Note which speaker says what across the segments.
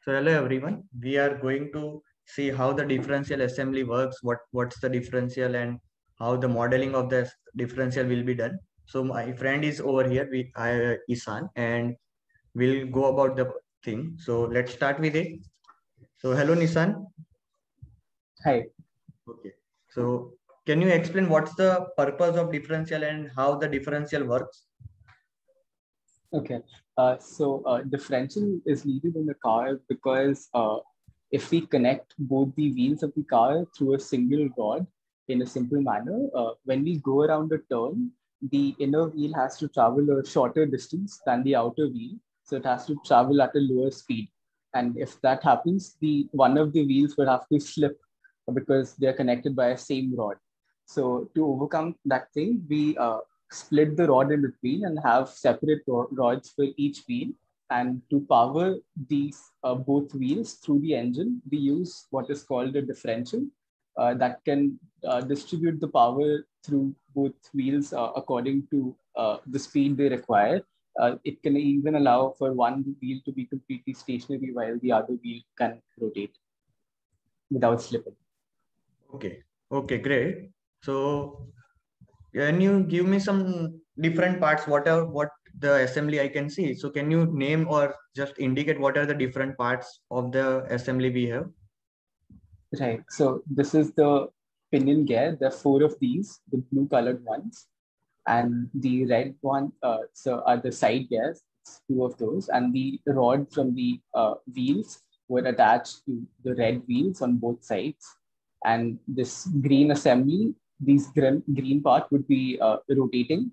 Speaker 1: So hello everyone. We are going to see how the differential assembly works, what's the differential and how the modeling of the differential will be done. So my friend is over here, Ishan, and we'll go about the thing. So let's start with it. So hello Nishan.
Speaker 2: Hi.
Speaker 1: Okay. So can you explain what's the purpose of differential and how the differential works?
Speaker 2: Okay. Differential is needed in the car because if we connect both the wheels of the car through a single rod in a simple manner, when we go around a turn, the inner wheel has to travel a shorter distance than the outer wheel. So it has to travel at a lower speed. And if that happens, the one of the wheels will have to slip because they're connected by a same rod. So to overcome that thing, we split the rod in between and have separate rods for each wheel. And to power these both wheels through the engine, we use what is called a differential that can distribute the power through both wheels according to the speed they require. It can even allow for one wheel to be completely stationary while the other wheel can rotate without slipping.
Speaker 1: Okay. Okay, great. So can you give me some different parts? What the assembly I can see? So can you name or just indicate what are the different parts of the assembly we have?
Speaker 2: Right. So this is the pinion gear. There are four of these, the blue colored ones, and the red one. So are the side gears. It's two of those, and the rod from the wheels were attached to the red wheels on both sides. And this green assembly, these green part would be rotating,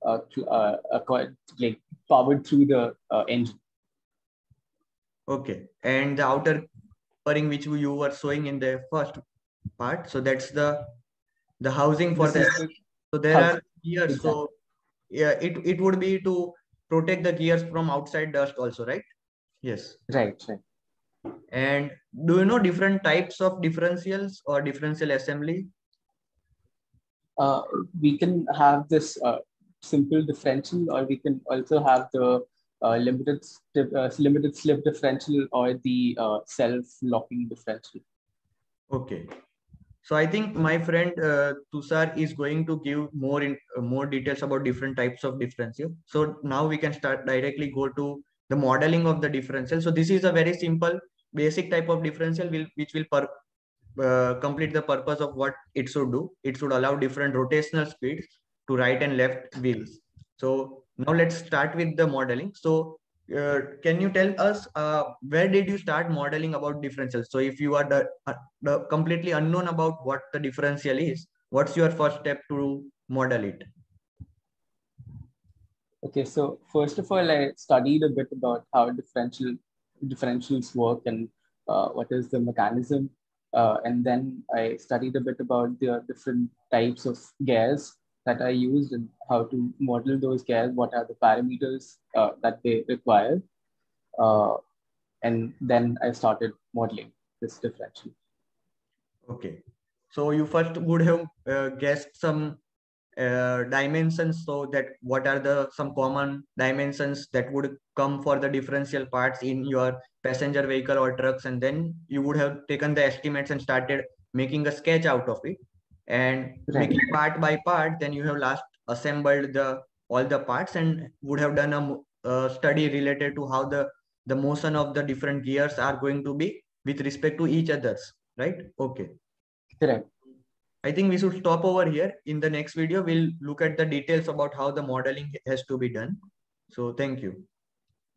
Speaker 2: like powered through the engine.
Speaker 1: Okay. And the outer covering which you were showing in the first part. So that's the housing for
Speaker 2: This is
Speaker 1: the. So there
Speaker 2: house.
Speaker 1: are gears.
Speaker 2: Exactly.
Speaker 1: So yeah, it would be to protect the gears from outside dust also, right? Yes.
Speaker 2: Right. Right.
Speaker 1: And do you know different types of differentials or differential assembly?
Speaker 2: uh, we can have this simple differential, or we can also have the limited slip differential or the self-locking differential.
Speaker 1: Okay. So I think my friend Tushar is going to give more details about different types of differential. So now we can start directly go to the modeling of the differential. So this is a very simple basic type of differential which will complete the purpose of what it should do. It should allow different rotational speeds to right and left wheels. So now let's start with the modeling. So can you tell us where did you start modeling about differentials? So if you are the completely unknown about what the differential is, what's your first step to model it?
Speaker 2: Okay, so first of all, I studied a bit about how differentials work and what is the mechanism. And then I studied a bit about the different types of gears that I used and how to model those gears, what are the parameters that they require. Uh, and then I started modeling this differential.
Speaker 1: Okay. So you first would have guessed some dimensions, so that what are the some common dimensions that would come for the differential parts in your passenger vehicle or trucks, and then you would have taken the estimates and started making a sketch out of it and
Speaker 2: Right.
Speaker 1: making part by part. Then you have last assembled the all the parts and would have done a study related to how the motion of the different gears are going to be with respect to each others, right? Okay.
Speaker 2: Correct.
Speaker 1: I think we should stop over here. In the next video, we'll look at the details about how the modeling has to be done. So thank you.